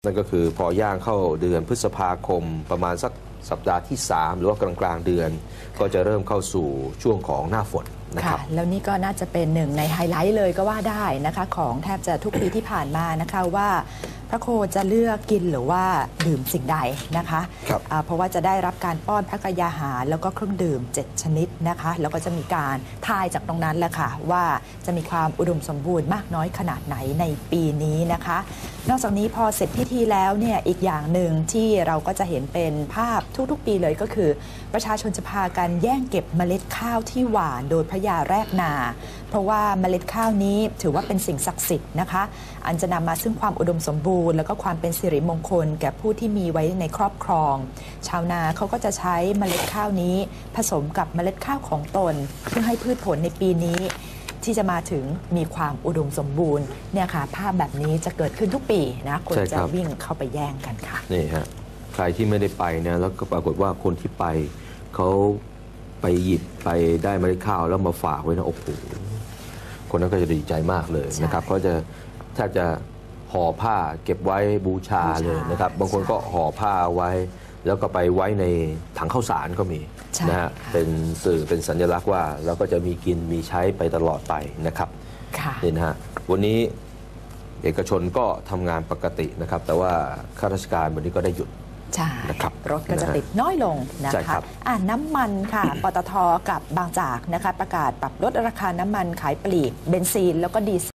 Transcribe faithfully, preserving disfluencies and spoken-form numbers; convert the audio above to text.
นั่นก็คือพอย่างเข้าเดือนพฤษภาคมประมาณสักสัปดาห์ที่สามหรือว่ากลางกลางเดือนก็จะเริ่มเข้าสู่ช่วงของหน้าฝนนะครับแล้วนี่ก็น่าจะเป็นหนึ่งในไฮไลท์เลยก็ว่าได้นะคะของแทบจะทุกปีที่ผ่านมานะคะว่าพระโคจะเลือกกินหรือว่าดื่มสิ่งใดนะคะเพราะว่าจะได้รับการป้อนพระกยาหารแล้วก็เครื่องดื่มเจ็ดชนิดนะคะแล้วก็จะมีการทายจากตรงนั้นแหละค่ะว่าจะมีความอุดมสมบูรณ์มากน้อยขนาดไหนในปีนี้นะคะนอกจากนี้พอเสร็จพิธีแล้วเนี่ยอีกอย่างหนึ่งที่เราก็จะเห็นเป็นภาพทุกๆปีเลยก็คือประชาชนจะพากันแย่งเก็บเมล็ดข้าวที่หว่านโดยพระยาแรกนาเพราะว่าเมล็ดข้าวนี้ถือว่าเป็นสิ่งศักดิ์สิทธิ์นะคะอันจะนำมาซึ่งความอุดมสมบูรณ์แล้วก็ความเป็นสิริมงคลแก่ผู้ที่มีไว้ในครอบครองชาวนาเขาก็จะใช้เมล็ดข้าวนี้ผสมกับเมล็ดข้าวของตนเพื่อให้พืชผลในปีนี้ที่จะมาถึงมีความอุดมสมบูรณ์เนี่ยค่ะภาพแบบนี้จะเกิดขึ้นทุกปีนะคนจะวิ่งเข้าไปแย่งกันค่ะนี่ฮะใครที่ไม่ได้ไปเนี่ยแล้วก็ปรากฏว่าคนที่ไปเขาไปหยิบไปได้เมล็ดข้าวแล้วมาฝากไว้นะโอ้โหคนนั้นก็จะดีใจมากเลยนะครับเขาจะถ้าจะห่อผ้าเก็บไว้บูชาเลยนะครับบางคนก็ห่อผ้าไว้แล้วก็ไปไว้ในถังข้าวสารก็มีนะฮะเป็นสื่อเป็นสัญลักษณ์ว่าเราก็จะมีกินมีใช้ไปตลอดไปนะครับนี่นะฮะวันนี้เอกชนก็ทำงานปกตินะครับแต่ว่าข้าราชการวันนี้ก็ได้หยุดใช่รถก็จะติดน้อยลงนะคะอ่าน้ำมันค่ะปตทกับบางจากนะคะประกาศปรับลดราคาน้ำมันขายปลีกเบนซินแล้วก็ดีเซล